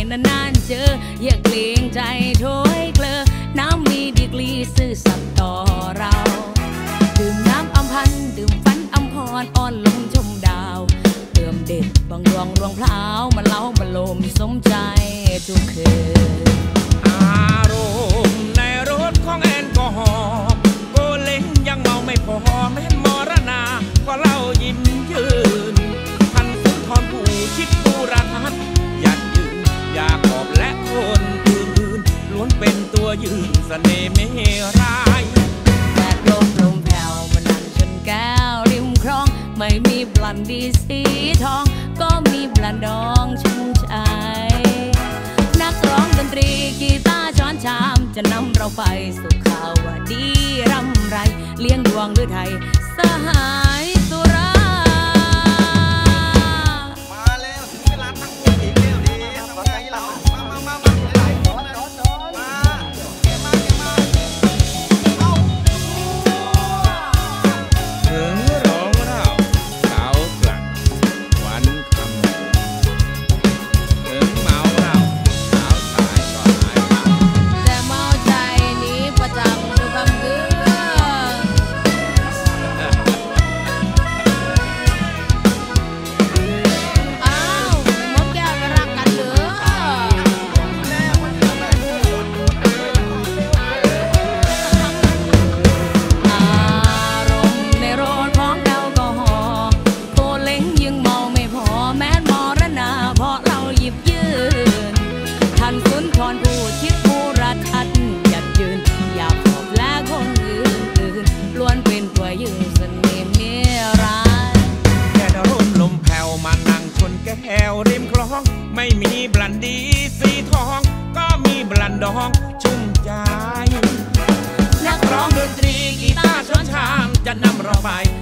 นานๆเจออย่าเกรงใจโถยเกลอน้ำมีดีกรีซื่อสัตย์ต่อเราดื่มน้ำอำพันดื่มฝันอำพรอ่อนลงชมดาวเติมเด็ดบางดวงรวงพร้าวมาเล้ามาโลมสมใจทุกคืนอารมณ์ในรถของแอลกอฮอล์โกเล้งยังเมาไม่พอแม้มรณาก็เล่ายิ้มยืนพันสุนทรผู้ชิดบูรทัศน์ยันยืนอยากขอบและคนอื่นล้วนเป็นตัวยืนเสน่ห์ไม่ร้ายแดดลมแผ่วมานั่งชนแก้วริมคลองไม่มีบลันดีสีทองก็มีบลันดองชุ่มใจนักร้องดนตรีกีตาร์ช้อนชามจะนำเราไปสู่ข่าวว่าดีรำไรเลี้ยงดวงด้วยไทยสหายสุรามาแล้วถึงเวลาตั้งอีกเร็วดีทำไงล่ะมาถึงร้องเราสาวกลั่นวันคำถึงเมาเราสาวสายก็หายแต่เมาใจนี้ประจำทุกคำคืนอ้าวมดแก้วไปรักกันเหรออารมณ์ในรถของแอลกอฮอล์โกเล้งยังเมาไม่พอแม้มรณาเพราะเราหยิบยืนท่านสุนทรผู้ชิดบูรทัศน์หยัดยืนอยากขอบและคนอื่นล้วนเป็นตัวยืนเสน่ห์เมียร้ายแค่ร่นลมแผ่วมานั่งชนแก้วริมคลองไม่มีบลันดีสีทองก็มีบลันดองชุ่มใจนักร้องดนตรีกีตาร์ช้อนชามจะนำเราไป